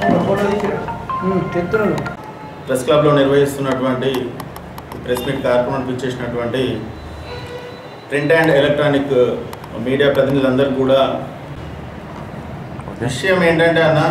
Press క్లబ్లో నిర్వహిస్తున్నటువంటి press meet కార్యక్రమానికి ఇచ్చేసినటువంటి ప్రింట్ అండ్ ఎలక్ట్రానిక్ మీడియా ప్రతినిధులందరూ కూడా విషయం ఏంటంటే అన్న,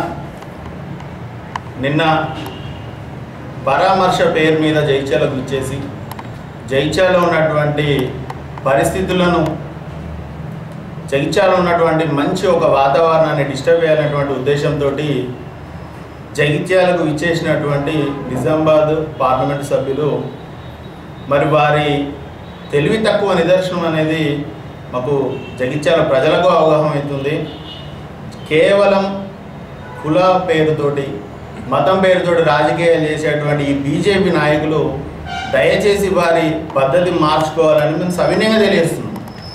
నిన్న పరామర్శ పేరు మీద జైత్యాలకు ఇచ్చేసి జైత్యాలలో ఉన్నటువంటి పరిస్థితులను, జగిత్యాలలో ఉన్నటువంటి మంచి ఒక వాతావరణాన్ని డిస్టర్బ్ చేయాలనేటువంటి ఉద్దేశంతో జగిత్యాలకు ఇచ్చేసినటువంటి నిజామాబాద్ పార్లమెంటు సభ్యులు మరి వారి తెలివి తక్కువ నిదర్శనం అనేది మాకు జగిత్యాల ప్రజలకు అవగాహన అవుతుంది. కేవలం కుల పేరుతోటి, మతం పేరుతోటి రాజకీయాలు చేసేటువంటి ఈ బీజేపీ నాయకులు దయచేసి వారి పద్ధతి మార్చుకోవాలని మేము సవినయంగా తెలియజేస్తున్నాం.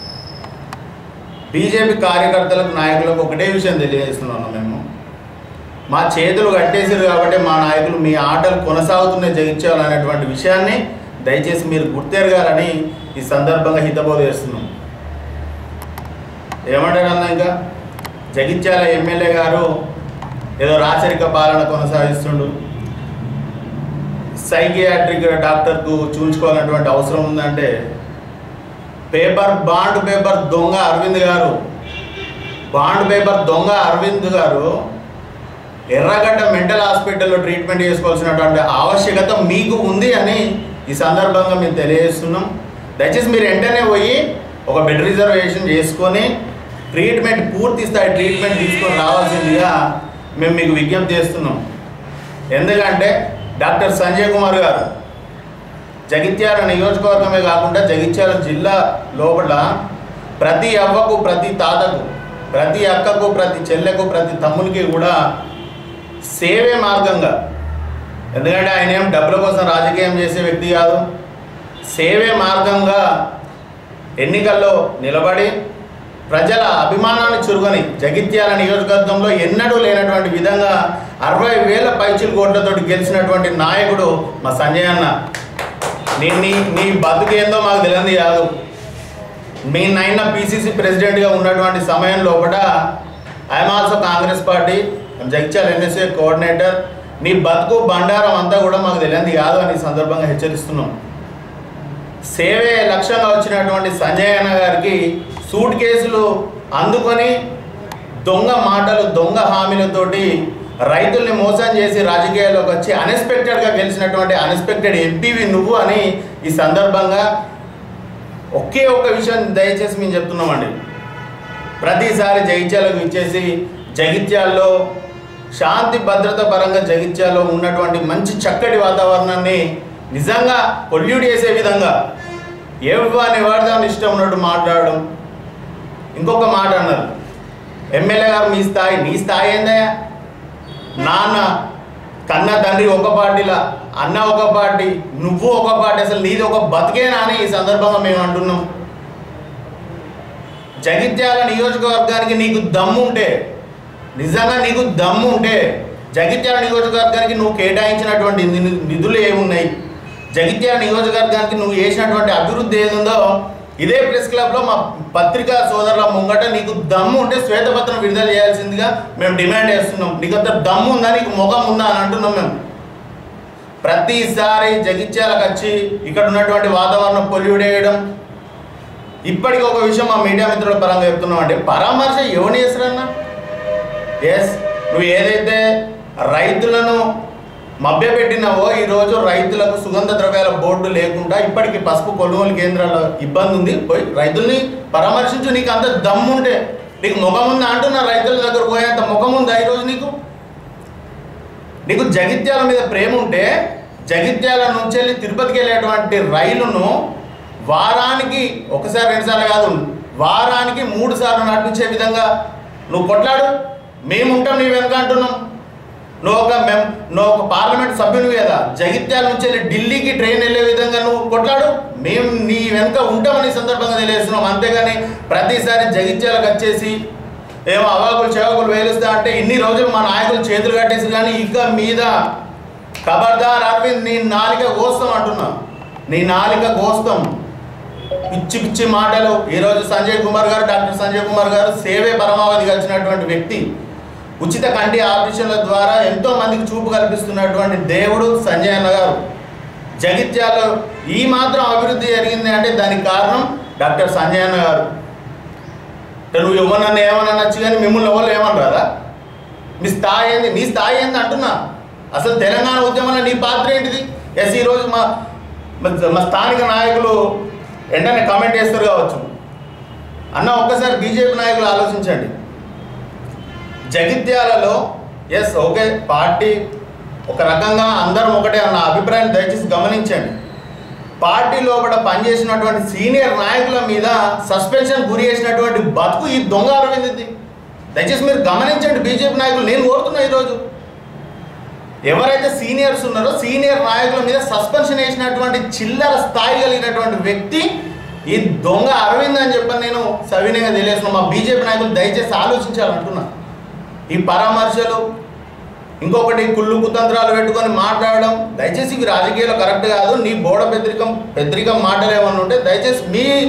బీజేపీ కార్యకర్తలకు, నాయకులకు ఒకటే విషయం తెలియజేస్తున్నాను, మేము మా చేతులు కట్టేసారు కాబట్టి మా నాయకులు మీ ఆటలు కొనసాగుతున్న జగిత్యాలనేటువంటి విషయాన్ని దయచేసి మీరు గుర్తెరగాలని ఈ సందర్భంగా హితబోధ చేస్తున్నాం. ఏమంటారన్నా, ఇంకా జగిత్యాల ఎమ్మెల్యే గారు ఏదో రాచరిక పాలన కొనసాగిస్తుండు, సైకియాట్రిక్ డాక్టర్కు చూపించుకోవాలన్నటువంటి అవసరం ఉందంటే బాండ్ పేపర్ దొంగ అరవింద్ గారు ఎర్రగడ్డ మెంటల్ హాస్పిటల్లో ట్రీట్మెంట్ చేసుకోవాల్సినటువంటి ఆవశ్యకత మీకు ఉంది అని ఈ సందర్భంగా మేము తెలియజేస్తున్నాం. దయచేసి మీరు వెంటనే పోయి ఒక బెడ్ రిజర్వేషన్ చేసుకొని ట్రీట్మెంట్, పూర్తి స్థాయి ట్రీట్మెంట్ తీసుకొని రావాల్సిందిగా మేము మీకు విజ్ఞప్తి చేస్తున్నాం. ఎందుకంటే డాక్టర్ సంజయ్ కుమార్ గారు జగిత్యాల నియోజకవర్గమే కాకుండా జగిత్యాల జిల్లా లోపల ప్రతి అవ్వకు, ప్రతి తాతకు, ప్రతి అక్కకు, ప్రతి చెల్లెకు, ప్రతి తమ్మునికి కూడా సేవే మార్గంగా, ఎందుకంటే ఆయన ఏం డబ్బుల కోసం రాజకీయం చేసే వ్యక్తి కాదు, సేవే మార్గంగా ఎన్నికల్లో నిలబడి ప్రజల అభిమానాన్ని చురుకొని జగిత్యాల నియోజకవర్గంలో ఎన్నడూ లేనటువంటి విధంగా 60,000 పైచిల కోట్లతో గెలిచినటువంటి నాయకుడు మా సంజయ్ అన్న. నీ బతుకేందో మాకు తెలియదు కాదు. మీ నాయన పిసిసి ప్రెసిడెంట్గా ఉన్నటువంటి సమయం లోపల I'm also Congress party Jagtial NSA coordinator. నీ బతుకు బండారం అంతా కూడా మాకు తెలియదు కాదు అని సందర్భంగా హెచ్చరిస్తున్నాం. సేవే లక్ష్యంగా వచ్చినటువంటి సంజయ్ అన్న గారికి సూట్ కేసులు అందుకొని దొంగ మాటలు, దొంగ హామీలతోటి రైతుల్ని మోసం చేసి రాజకీయాల్లోకి వచ్చి అన్ఎక్స్పెక్టెడ్గా గెలిచినటువంటి అన్ఎక్స్పెక్టెడ్ ఎంపీవి నువ్వు అని ఈ సందర్భంగా ఒకే ఒక్క విషయం దయచేసి మేము చెప్తున్నామండి. ప్రతిసారి జగిత్యాలకు ఇచ్చేసి జగిత్యాల్లో శాంతి భద్రత పరంగా జగిత్యాల్లో ఉన్నటువంటి మంచి చక్కటి వాతావరణాన్ని నిజంగా పొల్యూట్ చేసే విధంగా ఎవరిని ఇష్టం ఉన్నట్టు మాట్లాడడం. ఇంకొక మాట అన్నారు, ఎమ్మెల్యే గారు మీ స్థాయి, నీ స్థాయి ఏందయ్యా? నాన్న కన్న తండ్రి ఒక పార్టీలా, అన్న ఒక పార్టీ, నువ్వు ఒక పార్టీ, అసలు నీది ఒక బతికేనా అని ఈ సందర్భంగా మేము అంటున్నాం. జగిత్యాల నియోజకవర్గానికి నీకు దమ్ము ఉంటే, నిజంగా నీకు దమ్ము ఉంటే జగిత్యాల నియోజకవర్గానికి నువ్వు కేటాయించినటువంటి నిధులు ఏమున్నాయి, జగిత్యాల నియోజకవర్గానికి నువ్వు చేసినటువంటి అభివృద్ధి ఏదుందో ఇదే ప్రెస్ క్లబ్లో మా పత్రికా సోదరుల ముంగట నీకు దమ్ము ఉంటే శ్వేతపత్రం విడుదల చేయాల్సిందిగా మేము డిమాండ్ చేస్తున్నాం. నీకు అంత దమ్ము ఉందా, నీకు ముఖం ఉందా అని అంటున్నాం మేము. ప్రతిసారి జగిత్యాలకు వచ్చి ఇక్కడ ఉన్నటువంటి వాతావరణం పొల్యూట్ చేయడం. ఇప్పటికీ ఒక విషయం మా మీడియా మిత్రుల పరంగా చెప్తున్నాం అంటే, పరామర్శ ఎవరిని చేస్తారన్నా? ఎస్, నువ్వు ఏదైతే రైతులను మభ్యపెట్టినావో, ఈరోజు రైతులకు సుగంధ ద్రవ్యాల బోర్డు లేకుండా ఇప్పటికీ పసుపు కొనుగోలు కేంద్రాల ఇబ్బంది ఉంది. పోయి రైతుల్ని పరామర్శించు. నీకు అంత దమ్ము ఉంటే, నీకు ముఖం ఉందా అంటున్నా, రైతుల దగ్గర పోయేంత ముఖం ఉందా ఈరోజు నీకు? నీకు జగిత్యాల మీద ప్రేమ ఉంటే జగిత్యాల నుంచి వెళ్ళి తిరుపతికి వెళ్ళేటువంటి రైలును వారానికి ఒకసారి, రెండుసార్లు కాదు, వారానికి 3 సార్లు నడిపించే విధంగా నువ్వు కొట్లాడు. మేము ఉంటాం నీ వెనక అంటున్నాం. నువ్వు ఒక పార్లమెంట్ సభ్యుని కదా, జగిత్యాల నుంచి వెళ్ళి ఢిల్లీకి ట్రైన్ వెళ్ళే విధంగా నువ్వు కొట్లాడు. మేము నీ వెనుక ఉంటామని సందర్భంగా తెలియజేస్తున్నాం. అంతేగాని ప్రతిసారి జగిత్యాలకు వచ్చేసి ఏమో అవాకులు చెవాకులు వేలుస్తా అంటే ఇన్ని రోజులు మా నాయకులు చేతులు కట్టేసి, కానీ ఇక మీద ఖబర్దార్ అరవింద్, నీ నాలిక కోస్తాం అంటున్నా, నీ నాలిక కోస్తాం. పిచ్చి పిచ్చి మాటలు. ఈరోజు సంజయ్ కుమార్ గారు, డాక్టర్ సంజయ్ కుమార్ గారు సేవే పరమావధిగా వచ్చినటువంటి వ్యక్తి. ఉచిత కంటి ఆపరేషన్ల ద్వారా ఎంతో మందికి చూపు కల్పిస్తున్నటువంటి దేవుడు సంజయ్ అన్న గారు. జగిత్యాలలో ఈ మాత్రం అభివృద్ధి జరిగింది అంటే దానికి కారణం డాక్టర్ సంజయ్ అన్న గారు. నువ్వు ఎవరన్నా ఏమన్నా నచ్చు కానీ మిమ్మల్ని ఎవరు ఏమని రాదా? నీ స్థాయి ఏంది అంటున్నా. అసలు తెలంగాణ ఉద్యమంలో నీ పాత్ర ఏంటిది? ఎస్, ఈరోజు మా స్థానిక నాయకులు వెంటనే కామెంట్ చేస్తారు కావచ్చు. అన్న ఒక్కసారి బీజేపీ నాయకులు ఆలోచించండి. జగిత్యాలలో ఎస్ ఓకే పార్టీ ఒక రకంగా అందరం ఒకటే అన్న అభిప్రాయం దయచేసి గమనించండి. పార్టీ లోపల పనిచేసినటువంటి సీనియర్ నాయకుల మీద సస్పెన్షన్ గురి చేసినటువంటి బతుకు ఈ దొంగ అరవింద్ది. దయచేసి మీరు గమనించండి బీజేపీ నాయకులు. నేను కోరుతున్నా ఈరోజు ఎవరైతే సీనియర్స్ ఉన్నారో సీనియర్ నాయకుల మీద సస్పెన్షన్ వేసినటువంటి చిల్లర స్థాయి కలిగినటువంటి వ్యక్తి ఈ దొంగ అరవింద్ అని చెప్పని నేను సవినయంగా తెలియజేస్తున్నా. మా బీజేపీ నాయకులు దయచేసి ఆలోచించాలంటున్నా. ఈ పరామర్శలు ఇంకొకటి కుళ్ళు కుతంత్రాలు పెట్టుకొని మాట్లాడడం దయచేసి ఇవి రాజకీయాలు కరెక్ట్ కాదు. నీ బోడ పెద్దరికం మాటలు ఏమన్నా ఉంటే దయచేసి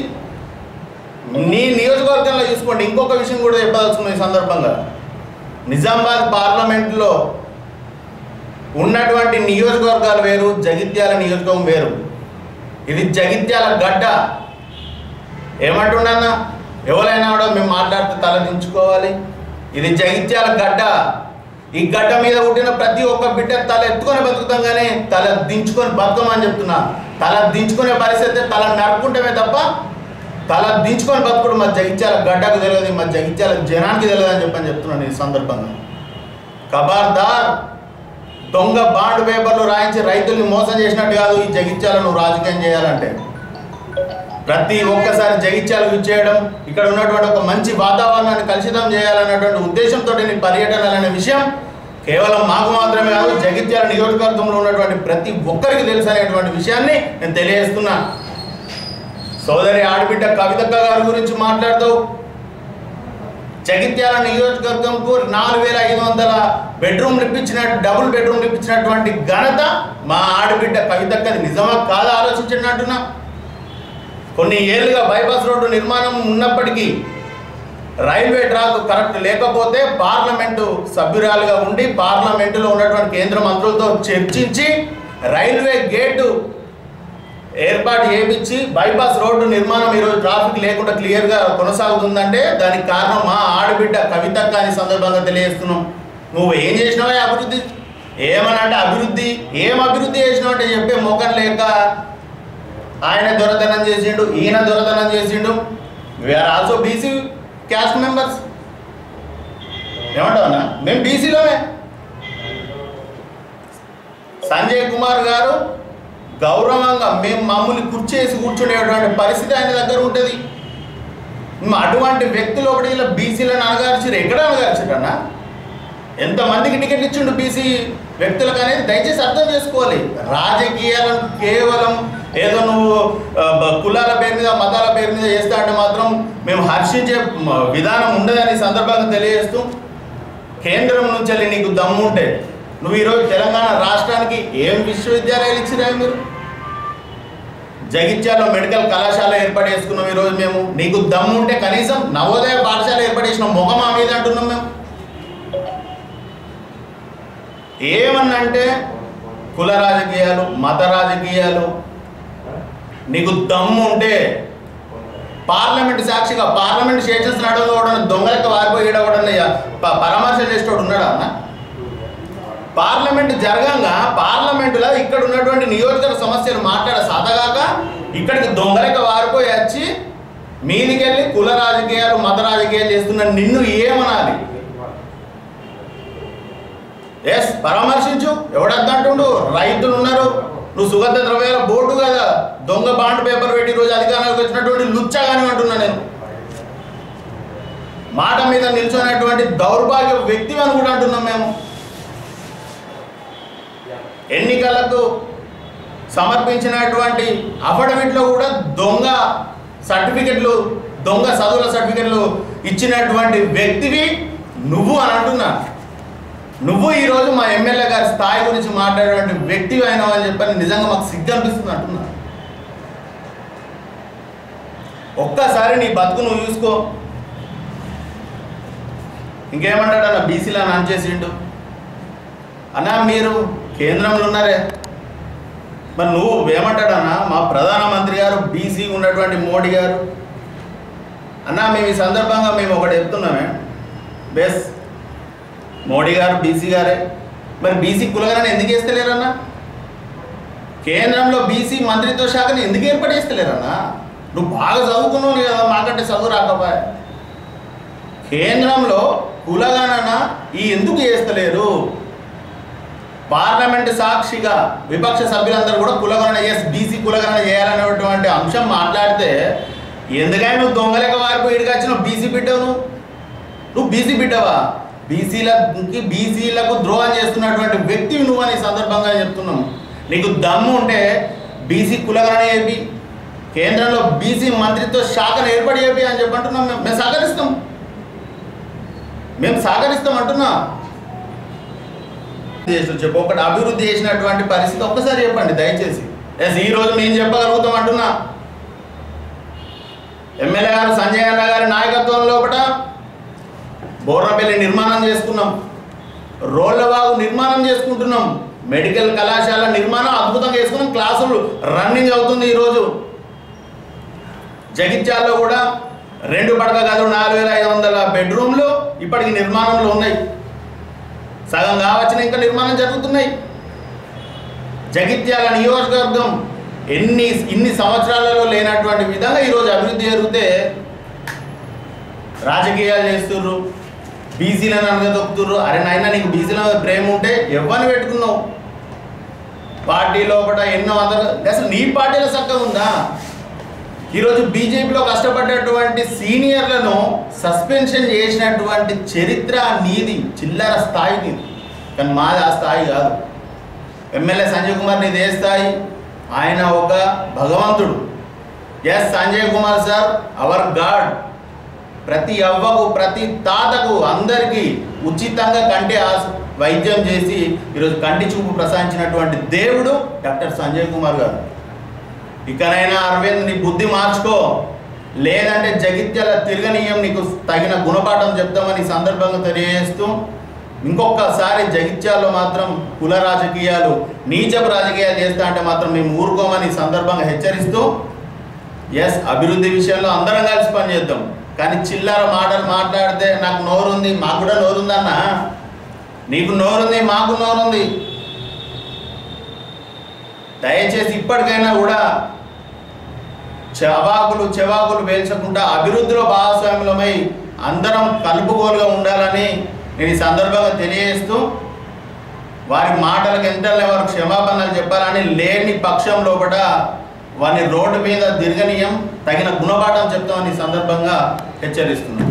నీ నియోజకవర్గంలో చూసుకోండి. ఇంకొక విషయం కూడా చెప్పదలుచుకున్న ఈ సందర్భంగా, నిజామాబాద్ పార్లమెంట్లో ఉన్నటువంటి నియోజకవర్గాలు వేరు, జగిత్యాల నియోజకవర్గం వేరు. ఇది జగిత్యాల గడ్డ. ఏమంటున్నా ఎవరైనా కూడా మేము మాట్లాడితే తల దించుకోవాలి. ఇది జగిత్యాల గడ్డ. ఈ గడ్డ మీద పుట్టిన ప్రతి ఒక్క బిడ్డ తల ఎత్తుకొని బతుకుతాం కానీ తల దించుకొని బతుకమని చెప్తున్నా. తల దించుకునే పరిస్థితి తల నరుకుంటమే తప్ప తల దించుకొని బతుకుడు మా జగిత్యాల గడ్డకు తెలియదు, మా జగిత్యాల జనానికి తెలియదు అని చెప్పని చెప్తున్నాను ఈ సందర్భంగా. ఖబర్దార్, దొంగ బాండ్ పేపర్లు రాయించి రైతుల్ని మోసం చేసినట్టు కాదు ఈ జగిత్యాల నువ్వు రాజకీయం చేయాలంటే. ప్రతి ఒక్కసారి జగిత్యాలకు ఇచ్చేయడం, ఇక్కడ ఉన్నటువంటి ఒక మంచి వాతావరణాన్ని కలుషితం చేయాలన్నటువంటి ఉద్దేశంతో నీ పర్యటనలు అనే విషయం కేవలం మాకు మాత్రమే కాదు, జగిత్యాల నియోజకవర్గంలో ఉన్నటువంటి ప్రతి ఒక్కరికి తెలుసు అనేటువంటి విషయాన్ని నేను తెలియజేస్తున్నా. సోదరి ఆడబిడ్డ కవితక్క గారి గురించి మాట్లాడుతూ జగిత్యాల నియోజకవర్గంకు 4500 బెడ్రూమ్లు ఇప్పించిన, డబుల్ బెడ్రూమ్లు ఇప్పించినటువంటి ఘనత మా ఆడబిడ్డ కవితక్కది. నిజమా కాదా ఆలోచించండి అంటున్నా. కొన్ని ఏళ్ళుగా బైపాస్ రోడ్డు నిర్మాణం ఉన్నప్పటికీ రైల్వే ట్రాక్ కరెక్ట్ లేకపోతే పార్లమెంటు సభ్యురాలుగా ఉండి పార్లమెంటులో ఉన్నటువంటి కేంద్ర మంత్రులతో చర్చించి రైల్వే గేటు ఏర్పాటు చేయించి బైపాస్ రోడ్డు నిర్మాణం ఈరోజు ట్రాఫిక్ లేకుండా క్లియర్గా కొనసాగుతుందంటే దానికి కారణం మా ఆడబిడ్డ కవితక్క అని సందర్భంగా తెలియజేస్తున్నాం. నువ్వు ఏం చేసినావా అభివృద్ధి? ఏమనంటే అభివృద్ధి ఏం అభివృద్ధి చేసినావు అంటే చెప్పే మొఖం లేక ఆయన దొరతనం చేసిండు, ఈయన దొరతనం చేసిండు. We are also BC caste members. ఏమంటావన్నా? మేము బీసీలోనే. సంజయ్ కుమార్ గారు గౌరవంగా మేము మమ్మల్ని కుర్చేసి కూర్చునేటువంటి పరిస్థితి ఆయన దగ్గర ఉంటుంది. అటువంటి వ్యక్తులు ఒకటి ఇలా బీసీలను అనగార్చారు. ఎక్కడ అనగార్చారన్నా? ఎంతమందికి టికెట్ ఇచ్చిండు బీసీ వ్యక్తులకు అనేది దయచేసి అర్థం చేసుకోవాలి. రాజకీయాలను కేవలం ఏదో నువ్వు కులాల పేరు మీద మతాల పేరు మీద చేస్తా అంటే మాత్రం మేము హర్షించే విధానం ఉండదని సందర్భంగా తెలియజేస్తూ, కేంద్రం నుంచి వెళ్ళి నీకు దమ్ముంటే నువ్వు ఈరోజు తెలంగాణ రాష్ట్రానికి ఏం విశ్వవిద్యాలయాలు ఇచ్చినా మీరు? జగిత్యాలలో మెడికల్ కళాశాల ఏర్పాటు చేసుకున్నాం ఈరోజు మేము. నీకు దమ్ముంటే కనీసం నవోదయ పాఠశాల ఏర్పాటు చేసిన మొగమా మీద అంటున్నాం మేము. ఏమన్నంటే కుల రాజకీయాలు, మత రాజకీయాలు. నీకు దమ్ము ఉంటే పార్లమెంట్ సాక్షిగా పార్లమెంట్ సెషన్స్ నడవడం దొంగలకి వారిపోయేటోడన్న పరామర్శ చేసేటోడు ఉన్నాడా అన్న? పార్లమెంట్ జరగంగా పార్లమెంటులో ఇక్కడ ఉన్నటువంటి నియోజకవర్గ సమస్యలు మాట్లాడే సాధగాక ఇక్కడికి దొంగలకి వారిపోయి వచ్చి మీదికెళ్ళి కుల రాజకీయాలు మత రాజకీయాలు చేస్తున్న నిన్ను ఏమనాలి? ఎస్, పరామర్శించు. ఎవడద్దంటుండు? రైతులు ఉన్నారు. నువ్వు సుగంధ ద్రవ్యాల బోర్డు కదా, దొంగ బాండ్ పేపర్ పెట్టి రోజు అధికారానికి వచ్చినటువంటి లుచ్చగాని అంటున్నా నేను. మాట మీద నిల్చున్నటువంటి దౌర్భాగ్య వ్యక్తి అని కూడా అంటున్నాం మేము. ఎన్నికలకు సమర్పించినటువంటి అఫిడవిట్లో కూడా దొంగ సర్టిఫికెట్లు, దొంగ చదువుల సర్టిఫికెట్లు ఇచ్చినటువంటి వ్యక్తివి నువ్వు అని అంటున్నా. నువ్వు ఈరోజు మా ఎమ్మెల్యే గారి స్థాయి గురించి మాట్లాడేటువంటి వ్యక్తి అయినావు అని చెప్పని నిజంగా మాకు సిగ్గు అనిపిస్తుంది అంటున్నా. ఒక్కసారి నీ బతుకు నువ్వు చూసుకో. ఇంకేమంటాడు అన్న బీసీలో అనౌన్స్ చేసిండు అన్న మీరు కేంద్రంలో ఉన్నారే మరి నువ్వు ఏమంటాడన్నా మా ప్రధానమంత్రి గారు బీసీ ఉన్నటువంటి మోడీ గారు అన్న మేము ఈ సందర్భంగా మేము ఒకటి చెప్తున్నామే బెస్ మోడీ గారు బీసీ గారే మరి బీసీ కులగణన ఎందుకు వేస్తలేరన్నా కేంద్రంలో బీసీ మంత్రిత్వ శాఖని ఎందుకు ఏర్పాటు చేస్తలేరన్నా నువ్వు బాగా చదువుకున్నావు కదా మాకంటే చదువు రాకపోయా కేంద్రంలో కులగణన ఈ ఎందుకు చేస్తలేరు పార్లమెంటు సాక్షిగా విపక్ష సభ్యులందరూ కూడా కులగణన బీసీ కులగణన చేయాలనేటువంటి అంశం మాట్లాడితే ఎందుకని నువ్వు దొంగలెక్క వారిపోయి ఇడికి వచ్చినావు బీసీ బిడ్డవు నువ్వు బీసీ బిడ్డవా బీసీలకు ద్రోహం చేస్తున్నటువంటి వ్యక్తివి నువ్వు అని సందర్భంగా చెప్తున్నాము నీకు దమ్ము ఉంటే బీసీ కులగణన చేపి కేంద్రంలో బీసీ మంత్రిత్వ శాఖను ఏర్పాటు చేపి అని చెప్పంటున్నాం మేము సహకరిస్తాం అంటున్నా చెప్పు ఒకటి అభివృద్ధి చేసినటువంటి పరిస్థితి ఒక్కసారి చెప్పండి దయచేసి ఈరోజు మేము చెప్పగలుగుతాం అంటున్నా ఎమ్మెల్యే గారు సంజయ్ అన్న గారి నాయకత్వం లోపల బోర్నపల్లి నిర్మాణం చేసుకున్నాం రోళ్లబాగు నిర్మాణం చేసుకుంటున్నాం మెడికల్ కళాశాల నిర్మాణం అద్భుతంగా చేసుకున్నాం క్లాసులు రన్నింగ్ అవుతుంది ఈరోజు జగిత్యాలలో కూడా 2 పడక గదులు 4500 బెడ్రూమ్లు ఇప్పటికి నిర్మాణంలో ఉన్నాయి సగం కావచ్చిన ఇంకా నిర్మాణం జరుగుతున్నాయి జగిత్యాల నియోజకవర్గం ఇన్ని సంవత్సరాలలో లేనటువంటి విధంగా ఈరోజు అభివృద్ధి జరిగితే రాజకీయాలు చేస్తుర్రు బీసీలను అనగదొక్కుతుర్రు అరే నాయన నీకు బీసీల ప్రేమ ఉంటే ఎవరిని పెట్టుకున్నావు పార్టీ లోపల ఎన్నో అందరూ అసలు నీ పార్టీలో చక్కగా ఉందా ఈరోజు బీజేపీలో కష్టపడ్డటువంటి సీనియర్లను సస్పెన్షన్ చేసినటువంటి చరిత్ర నీది చిల్లర స్థాయి నీది కానీ మాది ఆ స్థాయి కాదు ఎమ్మెల్యే సంజయ్ కుమార్ నీది ఏ స్థాయి ఆయన ఒక భగవంతుడు Sanjay Kumar sir our god ప్రతి అవ్వకు ప్రతి తాతకు అందరికీ ఉచితంగా కంటి వైద్యం చేసి ఈరోజు కంటి చూపు ప్రసాదించినటువంటి దేవుడు డాక్టర్ సంజయ్ కుమార్ గారు ఇకనైనా అరవింద్ నీ బుద్ధి మార్చుకో లేదంటే జగిత్యాల తిరగనీయం నీకు తగిన గుణపాఠం చెప్తామని సందర్భంగా తెలియజేస్తూ ఇంకొకసారి జగిత్యాల్లో మాత్రం కుల రాజకీయాలు నీచపు రాజకీయాలు చేస్తా అంటే మాత్రం మేము ఊరుకోమని సందర్భంగా హెచ్చరిస్తూ అభివృద్ధి విషయంలో అందరం కలిసి పనిచేద్దాం కానీ చిల్లర మాటలు మాట్లాడితే నాకు నోరుంది మాకు కూడా నోరుందన్న నీకు నోరుంది మాకు నోరుంది దయచేసి ఇప్పటికైనా కూడా చెవాకులు పేల్చకుండా అభివృద్ధిలో భాగస్వామ్యమై అందరం కలుపుగోలుగా ఉండాలని నేను ఈ సందర్భంగా తెలియజేస్తూ వారి మాటలకు ఎంతనే వారు క్షమాపణలు చెప్పాలని లేని పక్షం లోపల వారిని రోడ్డు మీద తిరగనీయం తగిన గుణపాఠం చెప్తామని సందర్భంగా హెచ్చరిస్తున్నాను.